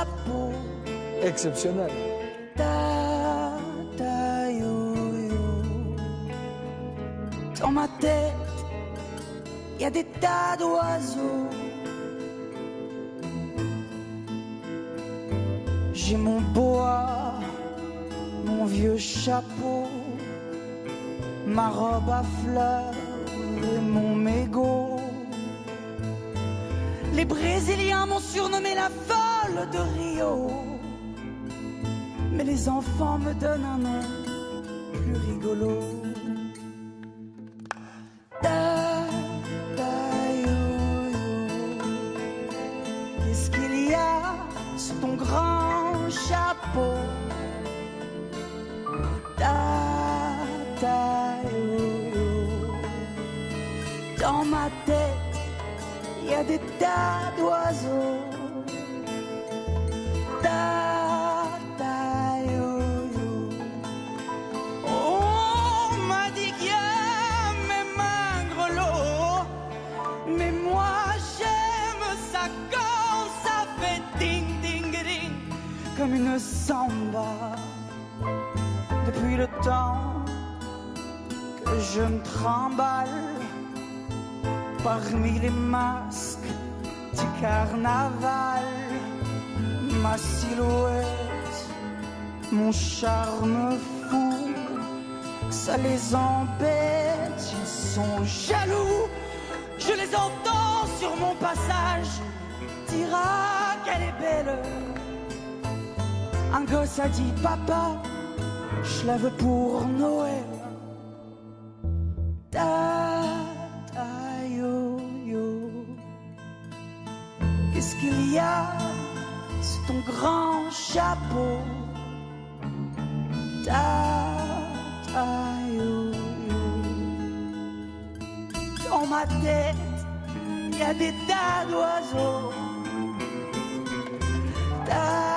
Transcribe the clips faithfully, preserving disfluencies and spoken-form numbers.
chapeau. Exceptionnel. Ta, ta, yo, yo. Dans ma tête, y a des tas d'oiseaux. J'ai mon bois, mon vieux chapeau, ma robe à fleurs et mon mégot. Les Brésiliens m'ont surnommé la folle de Rio, mais les enfants me donnent un nom plus rigolo. Ta, ta, yo, yo. Qu'est-ce qu'il y a sous ton grand chapeau? Ta, ta, yo, yo. Dans ma tête, y a des tas d'oiseaux. Ta, ta, yo, yo. On m'a dit qu'il y a mes mains grelots, mais moi j'aime ça quand ça fait ding, ding, ding, comme une samba. Depuis le temps que je me trimballe parmi les masques du carnaval, ma silhouette, mon charme fou, ça les embête, ils sont jaloux. Je les entends sur mon passage, dira qu'elle est belle. Un gosse a dit papa, je la veux pour Noël. Ta, ta, yo, yo. Qu'est-ce qu'il y a sous ton grand chapeau? Ta, ta, yo, yo. Dans ma tête, il y a des tas d'oiseaux. Ta,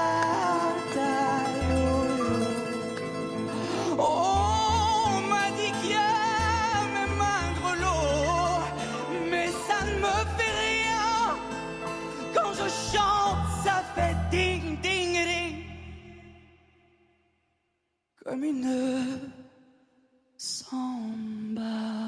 on m'a dit qu'il y a mes mains grelots, mais ça ne me fait rien. Quand je chante, ça fait ding, ding, ding, comme une samba.